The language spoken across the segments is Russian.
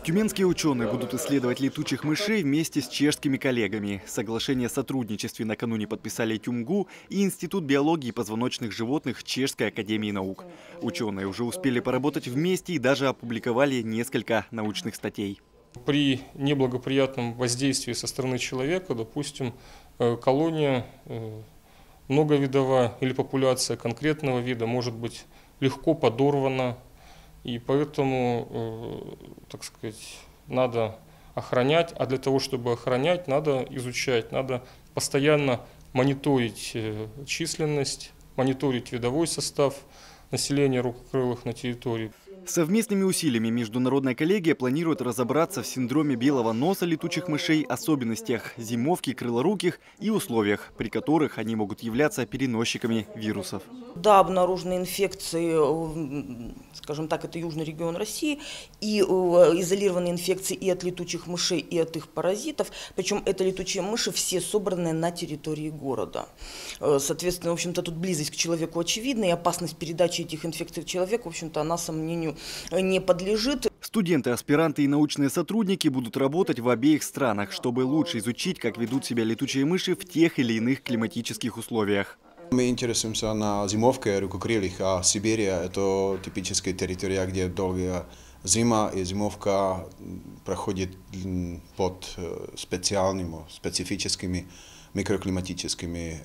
Тюменские ученые будут исследовать летучих мышей вместе с чешскими коллегами. Соглашение о сотрудничестве накануне подписали ТЮМГУ и Институт биологии позвоночных животных Чешской академии наук. Ученые уже успели поработать вместе и даже опубликовали несколько научных статей. При неблагоприятном воздействии со стороны человека, допустим, колония многовидовая или популяция конкретного вида может быть легко подорвана. И поэтому, так сказать, надо охранять, а для того, чтобы охранять, надо изучать, надо постоянно мониторить численность, мониторить видовой состав населения рукокрылых на территории. Совместными усилиями международная коллегия планирует разобраться в синдроме белого носа летучих мышей, особенностях зимовки крылоруких и условиях, при которых они могут являться переносчиками вирусов. Да, обнаружены инфекции, скажем так, это южный регион России, и изолированные инфекции и от летучих мышей, и от их паразитов. Причем это летучие мыши все собраны на территории города. Соответственно, в общем-то, тут близость к человеку очевидна, и опасность передачи этих инфекций к человеку, в общем-то, она сомнению не подлежит. Студенты, аспиранты и научные сотрудники будут работать в обеих странах, чтобы лучше изучить, как ведут себя летучие мыши в тех или иных климатических условиях. Мы интересуемся на зимовке рукокрылых, а Сибирия – это типическая территория, где долгая зима и зимовка проходит под специфическими микроклиматическими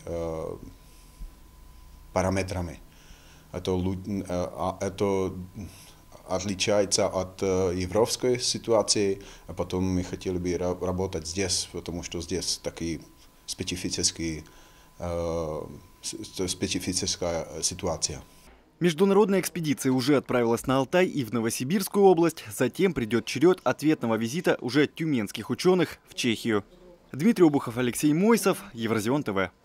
параметрами. Это отличается от европейской ситуации, а потом мы хотели бы работать здесь, потому что здесь такие специфическая ситуация. Международная экспедиция уже отправилась на Алтай и в Новосибирскую область. Затем придет черед ответного визита уже тюменских ученых в Чехию. Дмитрий Обухов, Алексей Мойсов, Евразион ТВ.